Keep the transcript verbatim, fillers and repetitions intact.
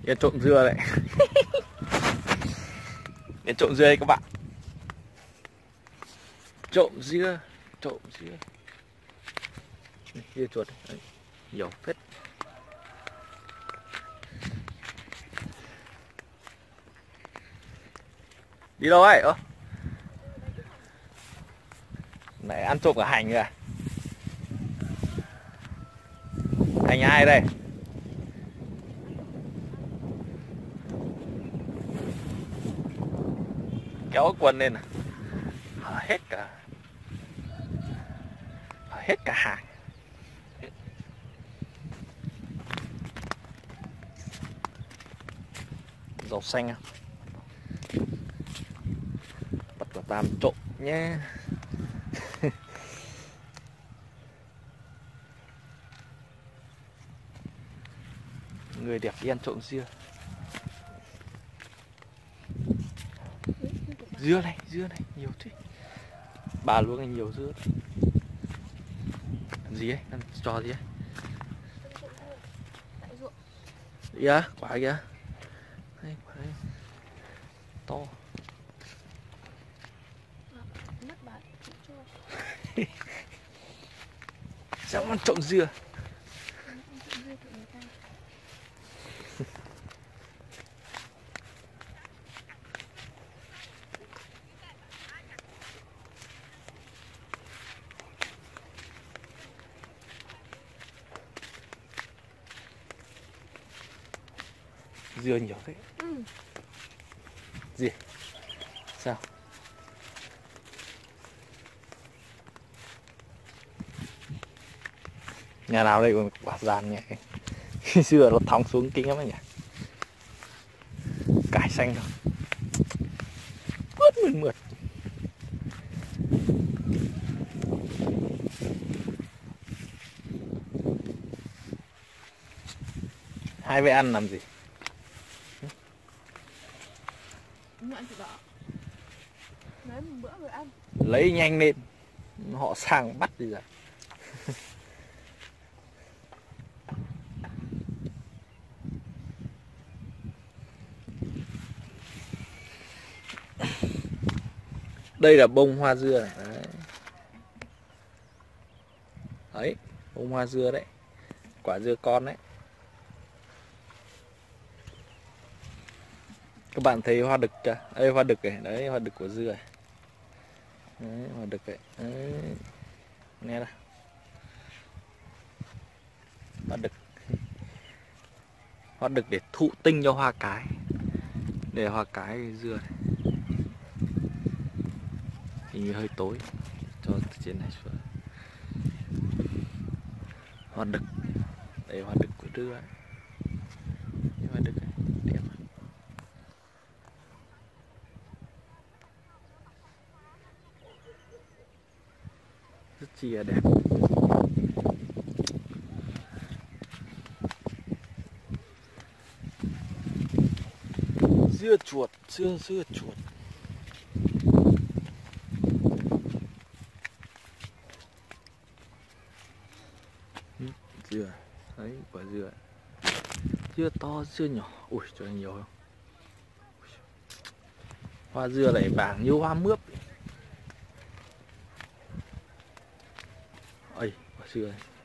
Yên trộm dưa đấy. Yên trộm dưa đây các bạn. Trộm dưa, trộm dưa. Dưa chuột đấy, nhiều phết. Đi đâu ấy? Ơ, này ăn trộm cả hành kìa. Hành ai đây? Kéo quần lên à? Hở hết cả, hở hết cả hàng. Rau xanh à? Bắt quả tang trộm nhé. Người đẹp đi ăn trộm dưa. Dưa này, dưa này, nhiều thế. Bà luôn anh nhiều dưa. Làm gì ấy? Làm trò gì ấy? Kìa, quả kìa. Đây, quả đây. To. Dám ăn trộm dưa. Dưa nhiều thế. Ừ. Gì? Sao? Nhà nào đây còn quả giàn nhỉ? Dưa nó thòng xuống kinh lắm nhỉ? Cải xanh thôi. Mượt mượt mượt. Hai bé ăn làm gì? Lấy một bữa rồi ăn. Lấy nhanh lên. Họ sang bắt gì ra. Đây là bông hoa dưa này. Đấy. Đấy, bông hoa dưa đấy. Quả dưa con đấy. Các bạn thấy hoa đực chưa? Đây hoa đực này, đấy hoa đực của dưa này. Đấy, hoa đực này. Đấy. Nghe nào. Hoa đực. Hoa đực để thụ tinh cho hoa cái. Để hoa cái dưa này. Hình như hơi tối. Cho từ trên này xuống. Hoa đực. Đây hoa đực của dưa này. Hoa đực này, đẹp. Rất chi là đẹp. Dưa chuột, dưa dưa chuột. Dưa, đấy quả dưa. Dưa to, dưa nhỏ. Ui cho nhiều không? Hoa dưa lại vàng như hoa mướp. Ây, quả dưa này.